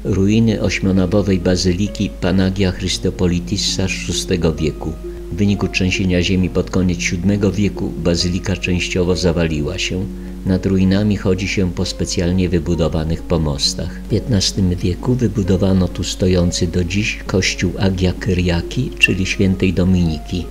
Ruiny ośmionabowej bazyliki Panagia Christopolitissa z VI wieku. W wyniku trzęsienia ziemi pod koniec VII wieku bazylika częściowo zawaliła się. Nad ruinami chodzi się po specjalnie wybudowanych pomostach. W XV wieku wybudowano tu stojący do dziś kościół Agia Kyriaki, czyli świętej Dominiki.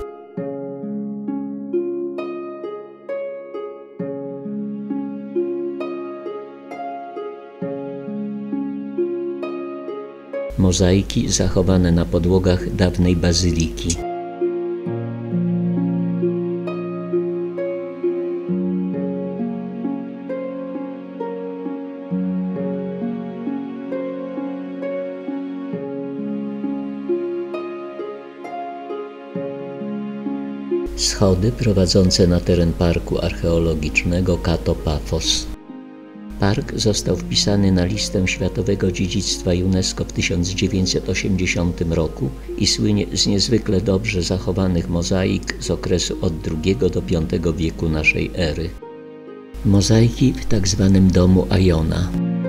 Mozaiki zachowane na podłogach dawnej bazyliki. Schody prowadzące na teren parku archeologicznego Kato Paphos. Park został wpisany na listę Światowego Dziedzictwa UNESCO w 1980 roku i słynie z niezwykle dobrze zachowanych mozaik z okresu od II do V wieku naszej ery. Mozaiki w tzw. domu Aiona.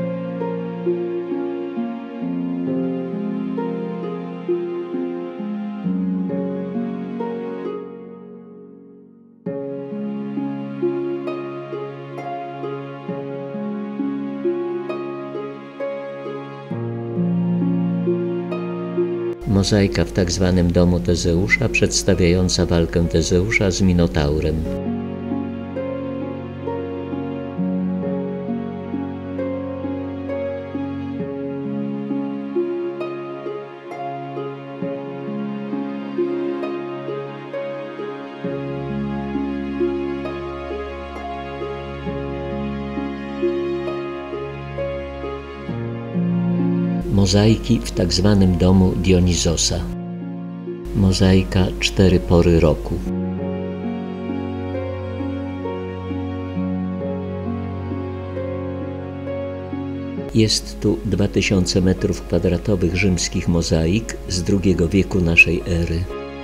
Mozaika w tzw. domu Tezeusza przedstawiająca walkę Tezeusza z Minotaurem. Mozaiki w tzw. domu Dionizosa. Mozaika 4 pory roku. Jest tu 2000 m2 rzymskich mozaik z II wieku naszej ery.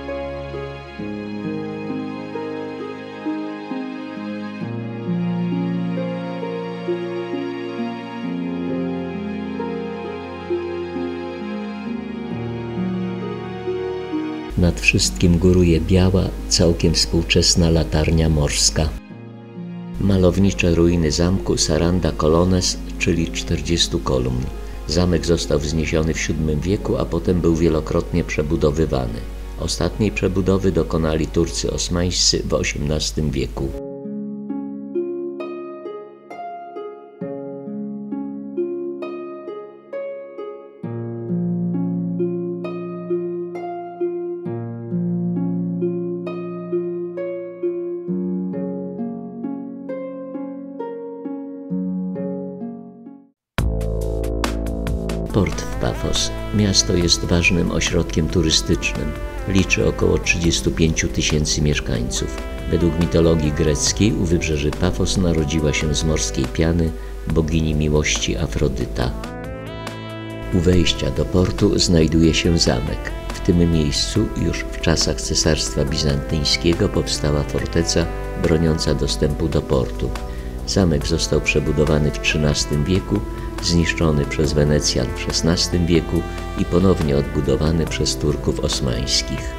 Nad wszystkim góruje biała, całkiem współczesna latarnia morska. Malownicze ruiny zamku Saranda Colonnes, czyli 40 kolumn. Zamek został wzniesiony w VII wieku, a potem był wielokrotnie przebudowywany. Ostatniej przebudowy dokonali Turcy osmańscy w XVIII wieku. Port w Paphos. Miasto jest ważnym ośrodkiem turystycznym. Liczy około 35 000 mieszkańców. Według mitologii greckiej u wybrzeży Paphos narodziła się z morskiej piany bogini miłości Afrodyta. U wejścia do portu znajduje się zamek. W tym miejscu już w czasach Cesarstwa Bizantyjskiego powstała forteca broniąca dostępu do portu. Zamek został przebudowany w XIII wieku, zniszczony przez Wenecjan w XVI wieku i ponownie odbudowany przez Turków osmańskich.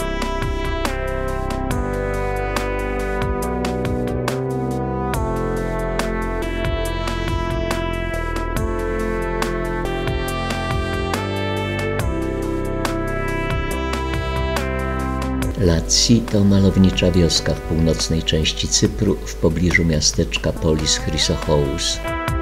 Latsi to malownicza wioska w północnej części Cypru w pobliżu miasteczka Polis Chrysochous.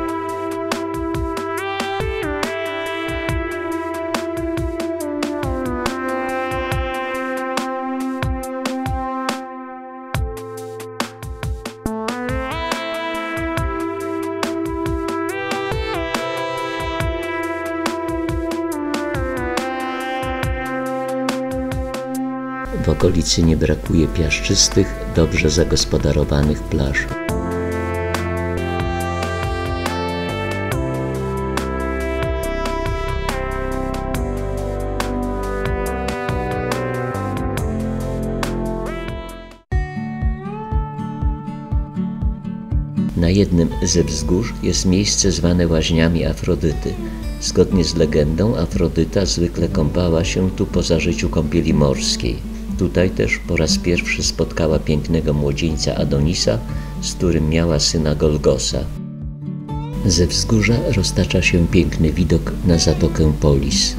W okolicy nie brakuje piaszczystych, dobrze zagospodarowanych plaż. Na jednym ze wzgórz jest miejsce zwane łaźniami Afrodyty. Zgodnie z legendą Afrodyta zwykle kąpała się tu po zażyciu kąpieli morskiej. Tutaj też po raz pierwszy spotkała pięknego młodzieńca Adonisa, z którym miała syna Golgosa. Ze wzgórza roztacza się piękny widok na zatokę Polis.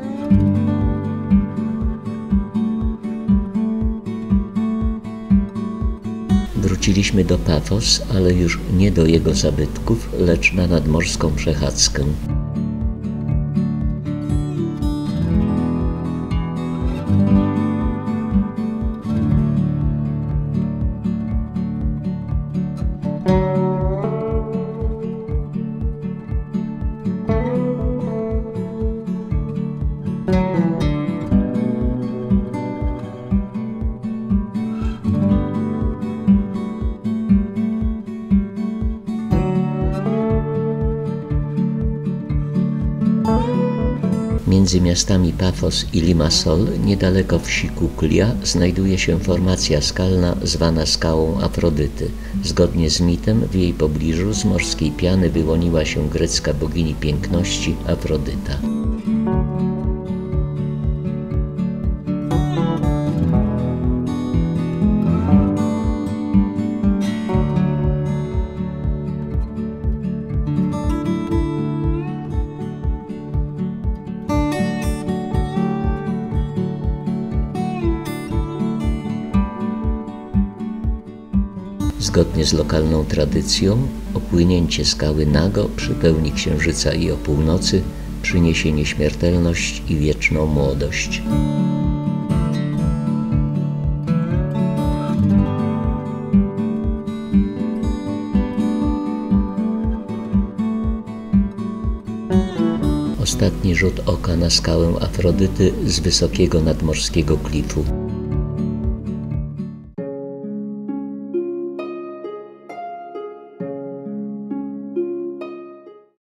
Wróciliśmy do Pafos, ale już nie do jego zabytków, lecz na nadmorską przechadzkę. Między miastami Pafos i Limassol, niedaleko wsi Kuklia, znajduje się formacja skalna zwana skałą Afrodyty. Zgodnie z mitem w jej pobliżu z morskiej piany wyłoniła się grecka bogini piękności Afrodyta. Zgodnie z lokalną tradycją, opłynięcie skały nago przy pełni księżyca i o północy przyniesie nieśmiertelność i wieczną młodość. Ostatni rzut oka na skałę Afrodyty z wysokiego nadmorskiego klifu.